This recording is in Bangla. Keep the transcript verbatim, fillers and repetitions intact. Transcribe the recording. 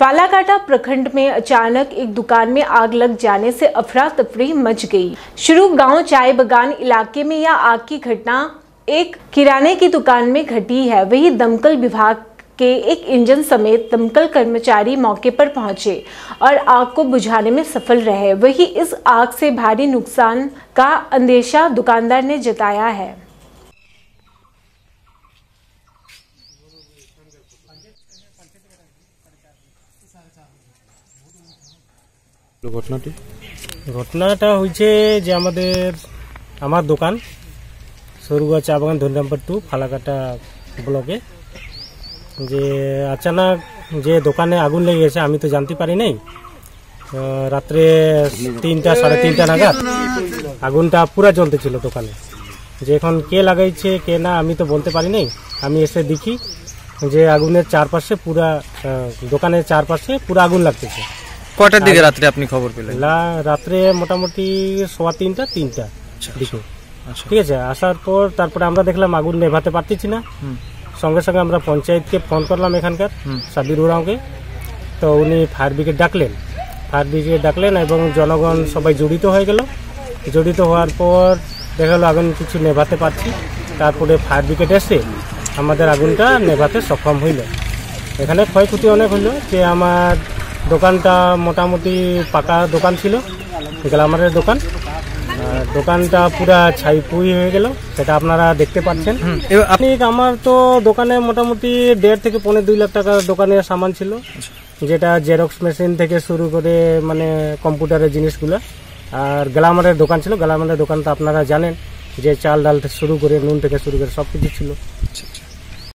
फालाकाटा प्रखंड में अचानक एक दुकान में आग लग जाने से अफरा तफरी मच गई। शुरू गांव चाय बगान इलाके में यह आग की घटना एक किराने की दुकान में घटी है। वहीं दमकल विभाग के एक इंजन समेत दमकल कर्मचारी मौके पर पहुंचे और आग को बुझाने में सफल रहे। वहीं इस आग से भारी नुकसान का अंदेशा दुकानदार ने जताया है। ঘটনাটি ঘটনাটা হয়েছে যে আমাদের আমার দোকান সরুয়া চা বাগান ধরি নাম্বার টু ফালাকাটা ব্লকে যে আচানক যে দোকানে আগুন লেগে গেছে আমি তো জানতে পারি নাই। রাত্রে তিনটা সাড়ে তিনটা নাগাদ আগুনটা পুরা জ্বলতেছিল দোকানে। যে এখন কে লাগাইছে কে না আমি তো বলতে পারি নাই। আমি এসে দেখি যে আগুনের চারপাশে পুরা দোকানের চারপাশে পুরা আগুন লাগতেছে। কয়টার দিকে রাত্রে আপনি খবর পেলেন? রাত্রে মোটামুটি সোয়া তিনটা তিনটা দিকে। ঠিক আছে, আসার পর তারপরে আমরা দেখলাম আগুন নেভাতে পারতেছি না। সঙ্গে সঙ্গে আমরা পঞ্চায়েতকে ফোন করলাম এখানকার সাবির উরাওকে। তো উনি ফায়ার ব্রিগেড ডাকলেন ফায়ার ব্রিগেড ডাকলেন এবং জনগণ সবাই জড়িত হয়ে গেল। জড়িত হওয়ার পর দেখা গেলো আগুন কিছু নেভাতে পারছি। তারপরে ফায়ার ব্রিগেড এসে আমাদের আগুনটা নেভাতে সক্ষম হইল। এখানে ক্ষয়ক্ষতি অনেক হইলো। যে আমার দোকানটা মোটামুটি পাকা দোকান ছিল, গ্লামারের দোকান। দোকানটা পুরা ছাইপুই হয়ে গেল, সেটা আপনারা দেখতে পাচ্ছেন। আপনি আমার তো দোকানে মোটামুটি দেড় থেকে পনেরো দুই লাখ টাকার দোকানের সামান ছিল, যেটা জেরক্স মেশিন থেকে শুরু করে মানে কম্পিউটারের জিনিসগুলো। আর গ্লামারের দোকান ছিল। গ্লামারের দোকানটা আপনারা জানেন যে চাল ডাল থেকে শুরু করে নুন থেকে শুরু করে সব কিছু ছিল।